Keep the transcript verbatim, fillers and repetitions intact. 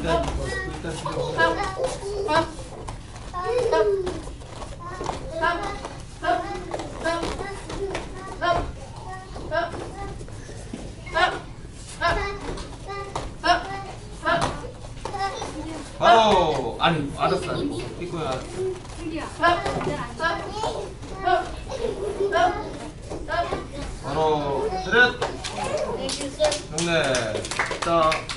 일단 일단 바로 아니 알았어 아니 이거야. 바로 차렷. 경례. 자.